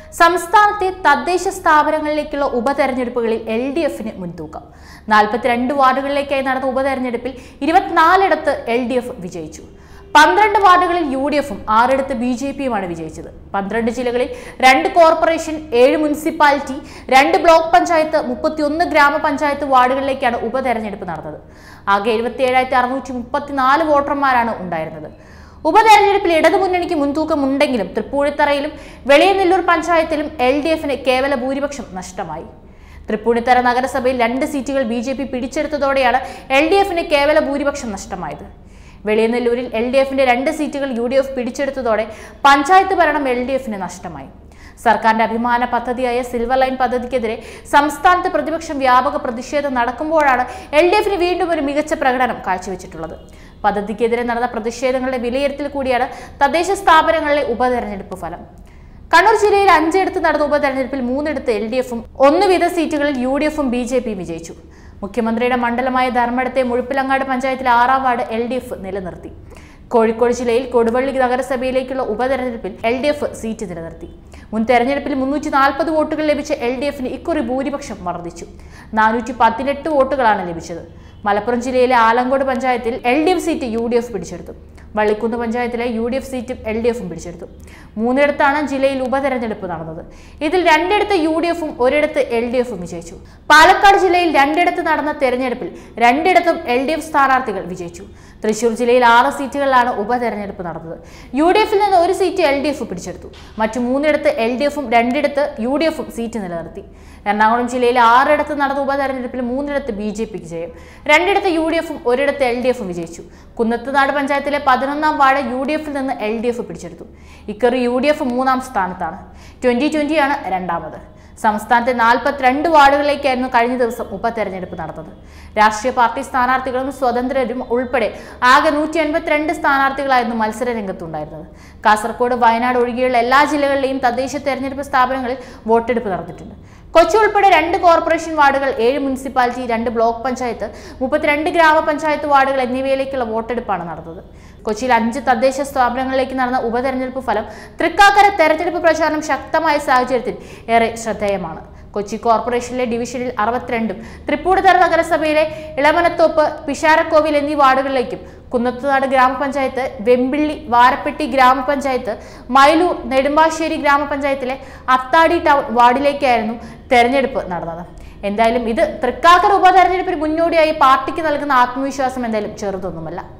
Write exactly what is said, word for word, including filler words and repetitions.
സംസ്ഥാനത്തെ തദ്ദേശ സ്ഥാപനങ്ങളിലേക്കുള്ള ഉപതെരഞ്ഞെടുപ്പുകളിൽ L D എഫിന് മുൻതൂക്കം. നാൽപ്പത്തിരണ്ട് വാർഡുകളിലേക്കായി നടന്ന ഉപതെരഞ്ഞെടുപ്പിൽ ഇരുപത്തിനാലിടത്ത് എൽ ഡി എഫ് വിജയിച്ചു. പന്ത്രണ്ട് വാർഡുകളിൽ യു ഡി എഫും ആറിടത്ത് ബി ജെ പിയുമാണ് വിജയിച്ചത്. പന്ത്രണ്ട് ജില്ലകളിൽ രണ്ട് കോർപ്പറേഷൻ, ഏഴ് മുനിസിപ്പാലിറ്റി, രണ്ട് ബ്ലോക്ക് പഞ്ചായത്ത്, മുപ്പത്തിയൊന്ന് ഗ്രാമപഞ്ചായത്ത് വാർഡുകളിലേക്കാണ് ഉപതെരഞ്ഞെടുപ്പ് നടന്നത്. ആകെ എഴുപത്തി ഏഴായിരത്തി അറുന്നൂറ്റി മുപ്പത്തിനാല് വോട്ടർമാരാണ് ഉണ്ടായിരുന്നത്. ഉപതെരഞ്ഞെടുപ്പിൽ ഇടതുമുന്നണിക്ക് മുൻതൂക്കമുണ്ടെങ്കിലും തൃപ്പൂണിത്തറയിലും വെളിയനെല്ലൂർ പഞ്ചായത്തിലും എൽ ഡി എഫിന് കേവല ഭൂരിപക്ഷം നഷ്ടമായി. തൃപ്പൂണിത്തറ നഗരസഭയിൽ രണ്ട് സീറ്റുകൾ ബി ജെ പി പിടിച്ചെടുത്തതോടെയാണ് എൽ ഡി എഫിന് കേവല ഭൂരിപക്ഷം നഷ്ടമായത്. വെളിയനെല്ലൂരിൽ എൽ ഡി എഫിന്റെ രണ്ട് സീറ്റുകൾ യു ഡി എഫ് പിടിച്ചെടുത്തതോടെ പഞ്ചായത്ത് ഭരണം എൽ ഡി എഫിന് നഷ്ടമായി. സർക്കാരിന്റെ അഭിമാന പദ്ധതിയായ സിൽവർ ലൈൻ പദ്ധതിക്കെതിരെ സംസ്ഥാനത്ത് പ്രതിപക്ഷം വ്യാപക പ്രതിഷേധം നടക്കുമ്പോഴാണ് എൽ ഡി എഫിന് വീണ്ടും ഒരു മികച്ച പ്രകടനം കാഴ്ചവെച്ചിട്ടുള്ളത്. പദ്ധതിക്കെതിരെ നടന്ന പ്രതിഷേധങ്ങളുടെ വിലയിരുത്തൽ കൂടിയാണ് തദ്ദേശ സ്ഥാപനങ്ങളിലെ ഉപതെരഞ്ഞെടുപ്പ് ഫലം. കണ്ണൂർ ജില്ലയിൽ അഞ്ചിടത്ത് നടന്ന ഉപതെരഞ്ഞെടുപ്പിൽ മൂന്നിടത്ത് എൽ ഡി എഫും ഒന്ന് വീത സീറ്റുകളിൽ യു ഡി എഫും ബി ജെ പിയും വിജയിച്ചു. മുഖ്യമന്ത്രിയുടെ മണ്ഡലമായ ധർമ്മടത്തെ മുഴുപ്പിലങ്ങാട് പഞ്ചായത്തിലെ ആറാം വാർഡ് എൽ ഡി എഫ് നിലനിർത്തി. കോഴിക്കോട് ജില്ലയിൽ കൊടുവള്ളി നഗരസഭയിലേക്കുള്ള ഉപതെരഞ്ഞെടുപ്പിൽ എൽ ഡി എഫ് സീറ്റ് നിലനിർത്തി. മുൻ തെരഞ്ഞെടുപ്പിൽ മുന്നൂറ്റി നാൽപ്പത് വോട്ടുകൾ ലഭിച്ച എൽ ഡി എഫിന് ഇക്കുറി ഭൂരിപക്ഷം വർദ്ധിച്ചു. നാനൂറ്റി പതിനെട്ട് വോട്ടുകളാണ് ലഭിച്ചത്. മലപ്പുറം ജില്ലയിലെ ആലങ്കോട് പഞ്ചായത്തിൽ L D F seat U D F പിടിച്ചെടുത്തു. വള്ളിക്കുന്ന് പഞ്ചായത്തിലെ യു ഡി എഫ് സീറ്റും എൽ ഡി എഫും പിടിച്ചെടുത്തു. മൂന്നിടത്താണ് ജില്ലയിൽ ഉപതെരഞ്ഞെടുപ്പ് നടന്നത്. ഇതിൽ രണ്ടിടത്ത് യു ഡി എഫും ഒരിടത്ത് എൽ ഡി എഫും വിജയിച്ചു. പാലക്കാട് ജില്ലയിൽ രണ്ടിടത്ത് നടന്ന തെരഞ്ഞെടുപ്പിൽ രണ്ടിടത്തും എൽ ഡി എഫ് സ്ഥാനാർത്ഥികൾ വിജയിച്ചു. തൃശൂർ ജില്ലയിൽ ആറ് സീറ്റുകളിലാണ് ഉപതെരഞ്ഞെടുപ്പ് നടന്നത്. യു ഡി എഫിൽ നിന്ന് ഒരു സീറ്റ് എൽ ഡി എഫ് പിടിച്ചെടുത്തു. മറ്റു മൂന്നിടത്ത് എൽ ഡി എഫും രണ്ടിടത്ത് യു ഡി എഫും സീറ്റ് നിലനിർത്തി. എറണാകുളം ജില്ലയിൽ ആറിടത്ത് നടന്ന ഉപതെരഞ്ഞെടുപ്പിൽ മൂന്നിടത്ത് ബി ജെ പിക്ക് ജയം. രണ്ടിടത്ത് യു ഡി എഫും ഒരിടത്ത് എൽ ഡി എഫും വിജയിച്ചു. കുന്നത്തുനാട് പഞ്ചായത്തിലെ പതിനൊന്നാം വാർഡ് യു ഡി എഫിൽ നിന്ന് എൽ ഡി എഫ് പിടിച്ചെടുത്തു. ഇക്കറി യു ഡി എഫ് മൂന്നാം സ്ഥാനത്താണ്. ട്വന്റി ട്വന്റിയാണ് രണ്ടാമത്. സംസ്ഥാനത്തെ നാൽപ്പത്തിരണ്ട് വാർഡുകളിലേക്കായിരുന്നു കഴിഞ്ഞ ദിവസം ഉപതെരഞ്ഞെടുപ്പ് നടന്നത്. രാഷ്ട്രീയ പാർട്ടി സ്ഥാനാർത്ഥികളും സ്വതന്ത്രരും ഉൾപ്പെടെ ആകെ നൂറ്റി എൺപത്തിരണ്ട് സ്ഥാനാർത്ഥികളായിരുന്നു മത്സര രംഗത്തുണ്ടായിരുന്നത്. കാസർഗോഡ്, വയനാട് ഒഴികെയുള്ള എല്ലാ ജില്ലകളിലെയും തദ്ദേശ തെരഞ്ഞെടുപ്പ് സ്ഥാപനങ്ങളിൽ വോട്ടെടുപ്പ് നടന്നിട്ടുണ്ട്. കൊച്ചി ഉൾപ്പെടെ രണ്ട് കോർപ്പറേഷൻ വാർഡുകൾ, ഏഴ് മുനിസിപ്പാലിറ്റി, രണ്ട് ബ്ലോക്ക് പഞ്ചായത്ത്, മുപ്പത്തിരണ്ട് ഗ്രാമപഞ്ചായത്ത് വാർഡുകൾ എന്നിവയിലേക്കുള്ള വോട്ടെടുപ്പാണ് നടന്നത്. കൊച്ചിയിൽ അഞ്ച് തദ്ദേശ സ്ഥാപനങ്ങളിലേക്ക് നടന്ന ഉപതെരഞ്ഞെടുപ്പ് ഫലം തൃക്കാക്കര തെരഞ്ഞെടുപ്പ് പ്രചാരണം ശക്തമായ സാഹചര്യത്തിൽ ഏറെ ശ്രദ്ധേയമാണ്. കൊച്ചി കോർപ്പറേഷനിലെ ഡിവിഷനിൽ അറുപത്തിരണ്ടും, തൃപ്പൂണിത്തറ നഗരസഭയിലെ ഇളമനത്തോപ്പ്, പിഷാരക്കോവിൽ എന്നീ വാർഡുകളിലേക്കും, കുന്നത്തുനാട് ഗ്രാമപഞ്ചായത്ത്, വെമ്പിള്ളി, വാരപ്പെട്ടി ഗ്രാമപഞ്ചായത്ത്, മൈലൂർ, നെടുമ്പാശ്ശേരി ഗ്രാമപഞ്ചായത്തിലെ അത്താടി ടൗൺ വാർഡിലേക്കായിരുന്നു തെരഞ്ഞെടുപ്പ് നടന്നത്. എന്തായാലും ഇത് തൃക്കാക്കര ഉപതെരഞ്ഞെടുപ്പിന് മുന്നോടിയായി പാർട്ടിക്ക് നൽകുന്ന ആത്മവിശ്വാസം എന്തായാലും ചെറുതൊന്നുമല്ല.